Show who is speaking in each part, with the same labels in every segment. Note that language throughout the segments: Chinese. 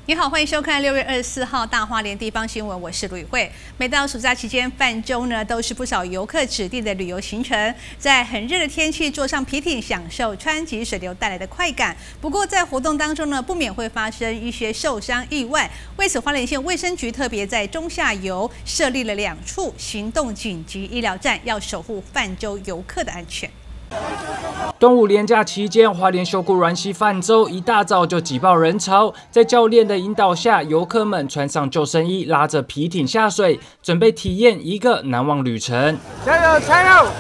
Speaker 1: 你好，欢迎收看6月24号大花莲地方新闻，我是卢宇慧。每到暑假期间，泛舟呢都是不少游客指定的旅游行程，在很热的天气坐上皮艇，享受湍急水流带来的快感。不过在活动当中呢，不免会发生一些受伤意外。为此，花莲县卫生局特别在中下游设立了2处行动紧急医疗站，要守护泛舟游客的安全。
Speaker 2: 端午连假期间，花莲秀姑峦溪泛舟一大早就挤爆人潮，在教练的引导下，游客们穿上救生衣，拉着皮艇下水，准备体验一个难忘旅程。
Speaker 3: 加油，加油！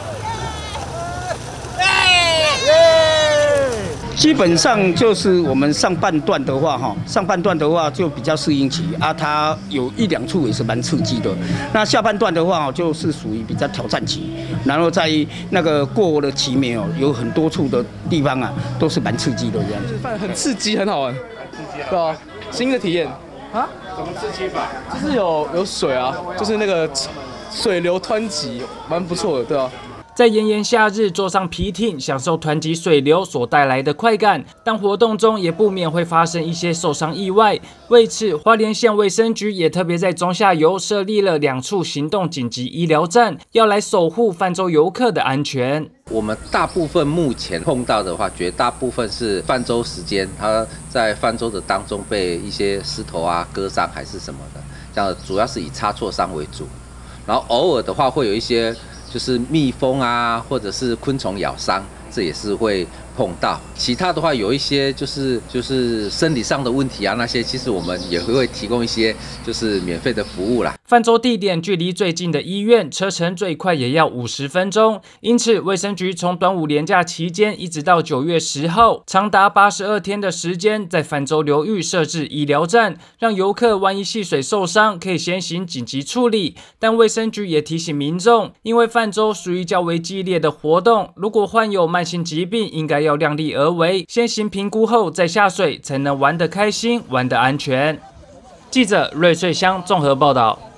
Speaker 3: 基本上就是我们上半段的话，就比较适应期啊，它有1、2处也是蛮刺激的。那下半段的话就是属于比较挑战期，然后在那个过了期没有，有很多处的地方啊，都是蛮刺激的这样子。
Speaker 4: 很刺激，很好玩，对啊，新的体验啊？
Speaker 5: 怎么刺激法？
Speaker 4: 就是有水啊，就是那个水流湍急，蛮不错的，对啊。
Speaker 2: 在炎炎夏日坐上皮艇，享受湍急水流所带来的快感，但活动中也不免会发生一些受伤意外。为此，花莲县卫生局也特别在中下游设立了2处行动紧急医疗站，要来守护泛舟游客的安全。
Speaker 6: 我们大部分目前碰到的话，绝大部分是泛舟时间，他在泛舟的当中被一些石头啊割伤还是什么的，这样主要是以擦挫伤为主，然后偶尔的话会有一些。 就是蜜蜂啊，或者是昆虫咬伤，这也是会碰到。其他的话，有一些就是生理上的问题啊，那些其实我们也会提供一些就是免费的服务啦。
Speaker 2: 泛舟地点距离最近的医院，车程最快也要50分钟。因此，卫生局从端午连假期间一直到9月10号，长达82天的时间，在泛舟流域设置医疗站，让游客万一戏水受伤，可以先行紧急处理。但卫生局也提醒民众，因为泛舟属于较为激烈的活动，如果患有慢性疾病，应该要量力而为，先行评估后再下水，才能玩得开心、玩得安全。记者瑞穗乡综合报道。